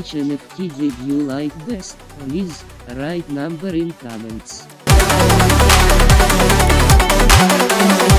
which NFT did you like best? Please, write number in comments.